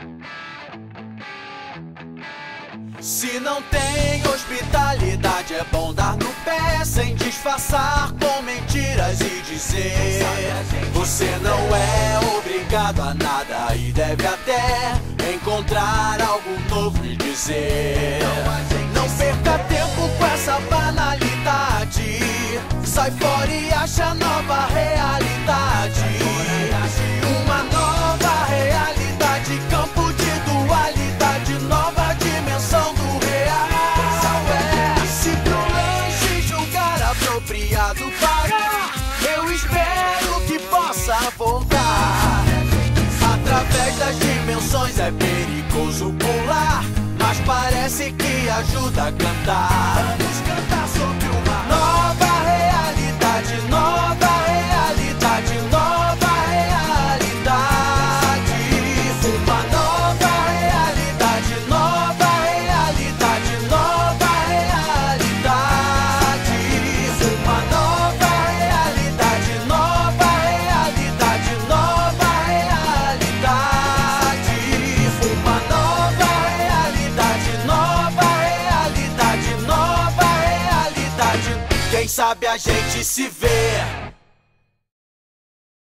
Se não tem hospitalidade, é bom dar no pé, sem disfarçar com mentiras e dizer: você não é obrigado a nada e deve até encontrar algo novo e dizer. Não perca tempo com essa banalidade, sai fora e acha nova realidade. Uma nova realidade, campo de dualidade, nova dimensão do real. Se pro lanche julgar apropriado parar, eu espero que possa voltar. Através das dimensões é perigoso pular, mas parece que ajuda a cantar. Vamos cantar sobre uma nova realidade, nova realidade, nova realidade. Uma nova realidade, nova realidade, nova realidade. Uma nova realidade, nova realidade, nova realidade. Uma nova realidade, nova realidade, nova realidade. Quem sabe a gente se vê.